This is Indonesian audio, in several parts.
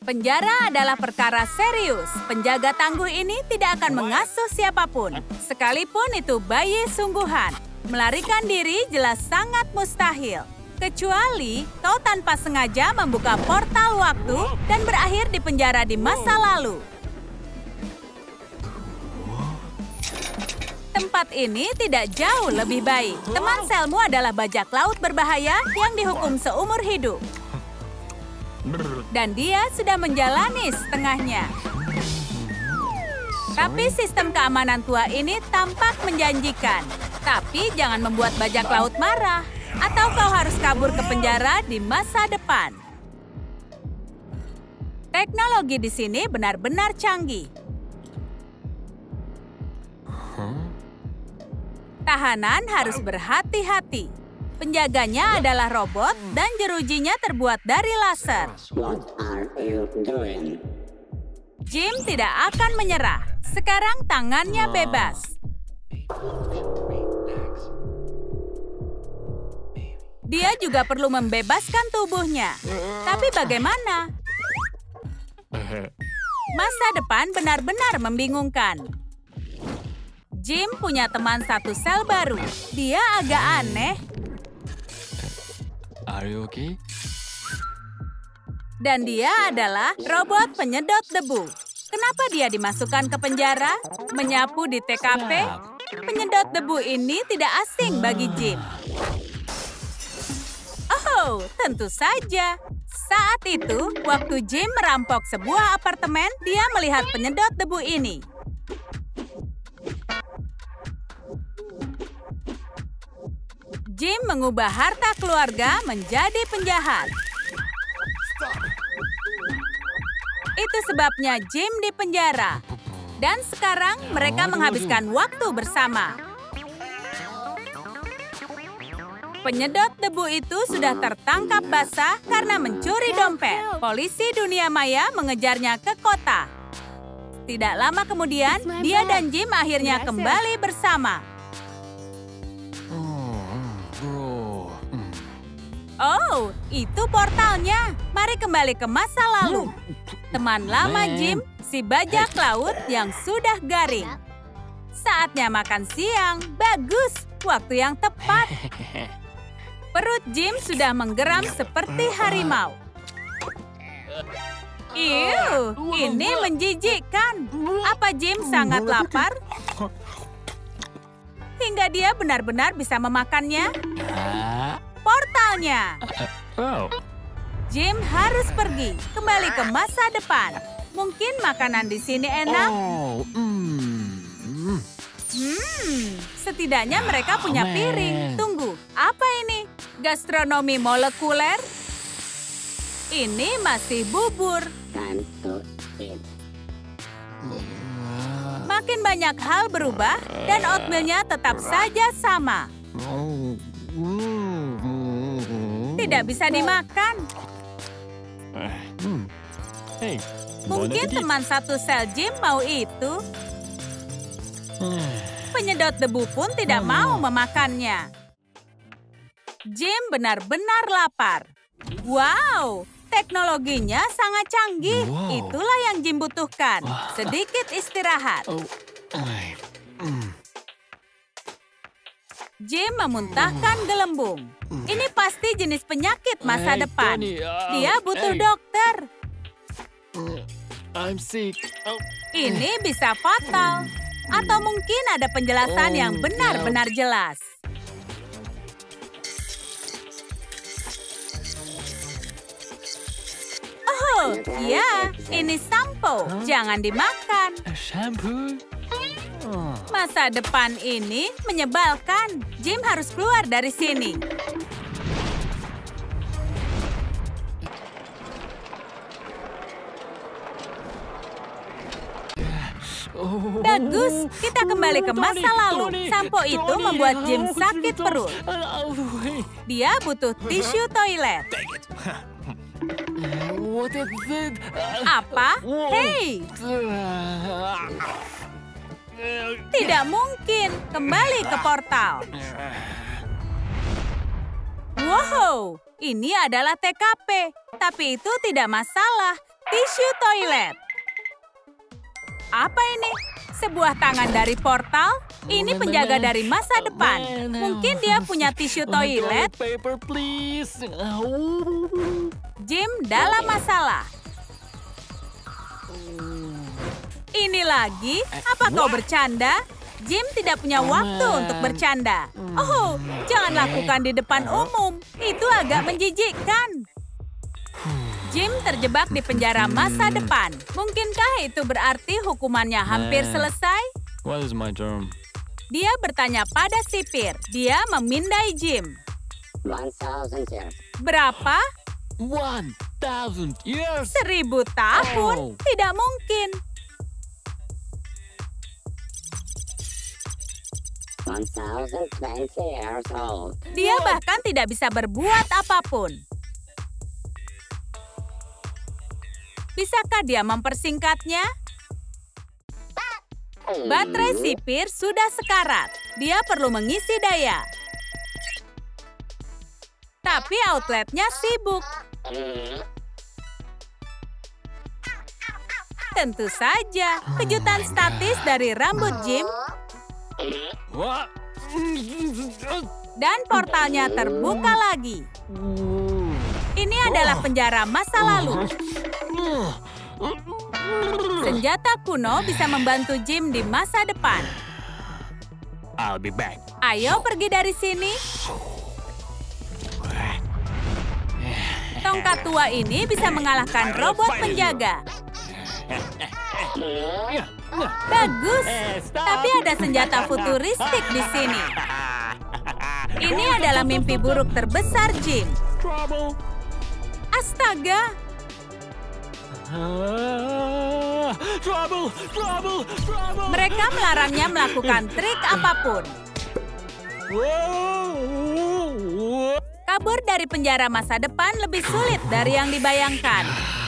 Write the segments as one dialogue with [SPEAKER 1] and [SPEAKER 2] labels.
[SPEAKER 1] Penjara adalah perkara serius. Penjaga tangguh ini tidak akan mengasuh siapapun, sekalipun itu bayi sungguhan. Melarikan diri jelas sangat mustahil. Kecuali kau tanpa sengaja membuka portal waktu dan berakhir di penjara di masa lalu. Tempat ini tidak jauh lebih baik. Teman selmu adalah bajak laut berbahaya yang dihukum seumur hidup. Dan dia sudah menjalani setengahnya. Tapi sistem keamanan tua ini tampak menjanjikan. Tapi jangan membuat bajak laut marah, atau kau harus kabur ke penjara di masa depan. Teknologi di sini benar-benar canggih. Tahanan harus berhati-hati. Penjaganya adalah robot dan jerujinya terbuat dari laser. Jim tidak akan menyerah. Sekarang tangannya bebas. Dia juga perlu membebaskan tubuhnya. Tapi bagaimana? Masa depan benar-benar membingungkan. Jim punya teman satu sel baru. Dia agak aneh.
[SPEAKER 2] Are you okay?
[SPEAKER 1] Dan dia adalah robot penyedot debu. Kenapa dia dimasukkan ke penjara? Menyapu di TKP? Penyedot debu ini tidak asing bagi Jim. Oh, tentu saja. Saat itu, waktu Jim merampok sebuah apartemen, dia melihat penyedot debu ini. Jim mengubah harta keluarga menjadi penjahat. Itu sebabnya Jim di penjara. Dan sekarang mereka menghabiskan waktu bersama. Penyedot debu itu sudah tertangkap basah karena mencuri dompet. Polisi dunia maya mengejarnya ke kota. Tidak lama kemudian, dia dan Jim akhirnya kembali bersama. Oh, itu portalnya. Mari kembali ke masa lalu. Teman lama Jim, si bajak laut yang sudah garing. Saatnya makan siang. Bagus, waktu yang tepat. Perut Jim sudah menggeram seperti harimau. Iuh, ini menjijikkan. Apa Jim sangat lapar? Hingga dia benar-benar bisa memakannya? Portalnya. Jim harus pergi, kembali ke masa depan. Mungkin makanan di sini enak. Setidaknya mereka punya piring. Tunggu, apa ini? Gastronomi molekuler? Ini masih bubur. Makin banyak hal berubah dan oatmeal-nya tetap saja sama. Tidak bisa dimakan. Mungkin teman satu sel Jim mau itu. Penyedot debu pun tidak mau memakannya. Jim benar-benar lapar. Wow, teknologinya sangat canggih. Itulah yang Jim butuhkan. Sedikit istirahat. Jim memuntahkan gelembung. Ini pasti jenis penyakit masa depan. Dia butuh dokter.
[SPEAKER 2] I'm sick.
[SPEAKER 1] Ini bisa fatal. Atau mungkin ada penjelasan yang benar-benar jelas. Oh, ya, ini sampo. Jangan dimakan.
[SPEAKER 2] Shampoo?
[SPEAKER 1] Masa depan ini menyebalkan. Jim harus keluar dari sini. Bagus, kita kembali ke masa lalu. Sampo itu membuat Jim sakit perut. Dia butuh tisu toilet. Apa? Hei! Tidak mungkin. Kembali ke portal. Wow, ini adalah TKP. Tapi itu tidak masalah. tisu toilet. Apa ini? Sebuah tangan dari portal? Ini penjaga dari masa depan. Mungkin dia punya tisu toilet.
[SPEAKER 2] Paper, please.
[SPEAKER 1] Jim dalam masalah. Ini lagi? Apa kau bercanda? Jim tidak punya waktu untuk bercanda. Oh, jangan lakukan di depan umum. Itu agak menjijikkan. Jim terjebak di penjara masa depan. Mungkinkah itu berarti hukumannya hampir selesai?
[SPEAKER 2] What is my term?
[SPEAKER 1] Dia bertanya pada sipir. Dia memindai Jim.
[SPEAKER 3] 1,000 years.
[SPEAKER 1] Berapa?
[SPEAKER 2] 1,000 years.
[SPEAKER 1] 1000 tahun?
[SPEAKER 2] Oh.
[SPEAKER 1] Tidak mungkin.
[SPEAKER 3] 1,020 years old.
[SPEAKER 1] Dia bahkan tidak bisa berbuat apapun. Bisakah dia mempersingkatnya? Baterai sipir sudah sekarat. Dia perlu mengisi daya. Tapi outletnya sibuk. Tentu saja, kejutan statis dari rambut Jim
[SPEAKER 2] What?
[SPEAKER 1] dan portalnya terbuka lagi. Ini adalah penjara masa lalu. Senjata kuno bisa membantu Jim di masa depan.
[SPEAKER 2] I'll be back.
[SPEAKER 1] Ayo pergi dari sini. Tongkat tua ini bisa mengalahkan robot penjaga. Bagus, tapi ada senjata futuristik di sini. Ini adalah mimpi buruk terbesar Jim.
[SPEAKER 2] Trouble.
[SPEAKER 1] Astaga,
[SPEAKER 2] Trouble.
[SPEAKER 1] mereka melarangnya melakukan trik apapun. Kabur dari penjara masa depan lebih sulit dari yang dibayangkan.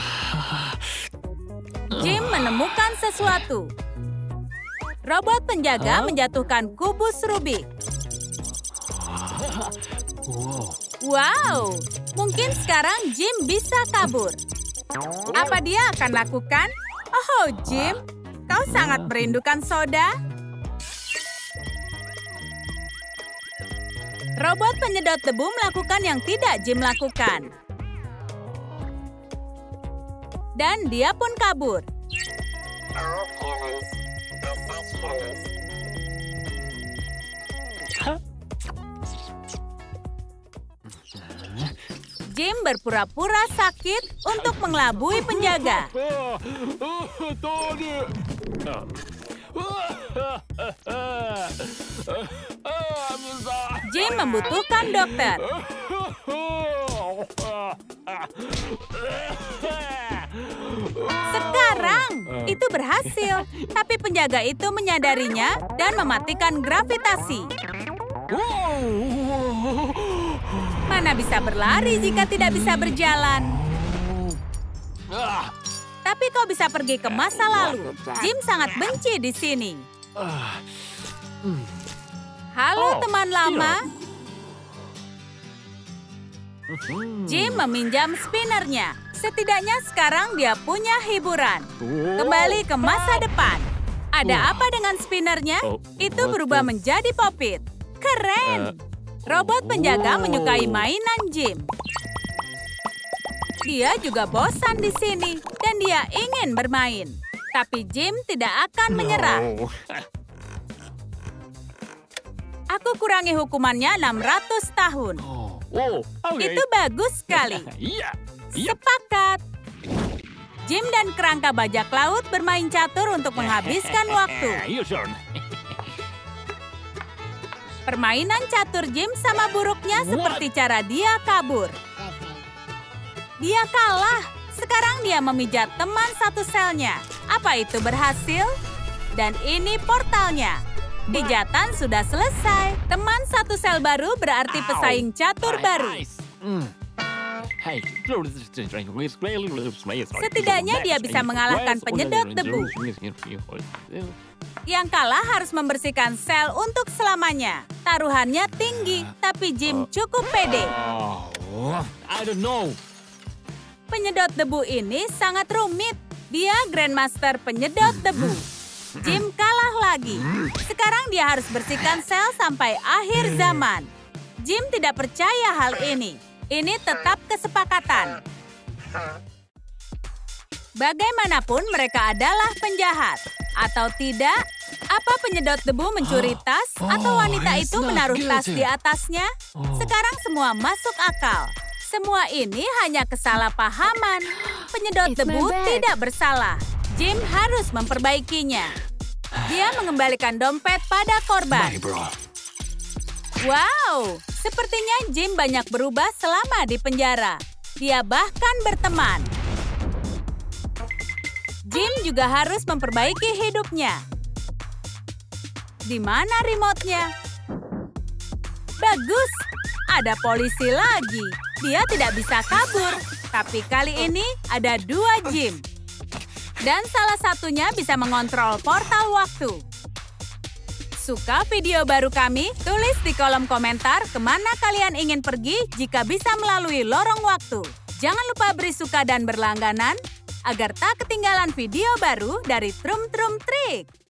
[SPEAKER 1] Jim menemukan sesuatu. Robot penjaga menjatuhkan kubus Rubik. Wow, mungkin sekarang Jim bisa kabur. Apa dia akan lakukan? Oh, Jim, kau sangat merindukan soda? Robot penyedot debu melakukan yang tidak Jim lakukan. Dan dia pun kabur.
[SPEAKER 3] All humans are such humans.
[SPEAKER 1] Jim berpura-pura sakit untuk mengelabui penjaga. Jim membutuhkan dokter. Sekarang, itu berhasil. Tapi penjaga itu menyadarinya dan mematikan gravitasi. Mana bisa berlari jika tidak bisa berjalan? Tapi kau bisa pergi ke masa lalu. Jim sangat benci di sini. Halo teman lama. Jim meminjam spinnernya. Setidaknya sekarang dia punya hiburan. Kembali ke masa depan. Ada apa dengan spinnernya? Itu berubah menjadi popit. Keren! Robot penjaga menyukai mainan Jim. Dia juga bosan di sini dan dia ingin bermain. Tapi Jim tidak akan menyerah. Aku kurangi hukumannya 600 tahun. Itu bagus sekali. Sepakat. Jim dan kerangka bajak laut bermain catur untuk menghabiskan waktu. Permainan catur Jim sama buruknya seperti cara dia kabur. Dia kalah. Sekarang dia memijat teman satu selnya. Apa itu berhasil? Dan ini portalnya. Pijatan sudah selesai. Teman satu sel baru berarti pesaing catur baru. Setidaknya dia bisa mengalahkan penyedot debu. Yang kalah harus membersihkan sel untuk selamanya. Taruhannya tinggi, tapi Jim cukup pede. Penyedot debu ini sangat rumit. Dia Grandmaster penyedot debu. Jim kalah lagi. Sekarang dia harus bersihkan sel sampai akhir zaman. Jim tidak percaya hal ini. Ini tetap kesepakatan. Bagaimanapun mereka adalah penjahat. Atau tidak, apa penyedot debu mencuri tas atau wanita itu menaruh tas di atasnya? Sekarang semua masuk akal. Semua ini hanya kesalahpahaman. Penyedot debu tidak bersalah. Jim harus memperbaikinya. Dia mengembalikan dompet pada korban.
[SPEAKER 2] Bye, bro.
[SPEAKER 1] Wow, sepertinya Jim banyak berubah selama di penjara. Dia bahkan berteman. Jim juga harus memperbaiki hidupnya. Di mana remote-nya? Bagus, ada polisi lagi. Dia tidak bisa kabur, tapi kali ini ada 2 Jim. Dan salah satunya bisa mengontrol portal waktu. Suka video baru kami? Tulis di kolom komentar kemana kalian ingin pergi jika bisa melalui lorong waktu. Jangan lupa beri suka dan berlangganan agar tak ketinggalan video baru dari Trum Trum Trik.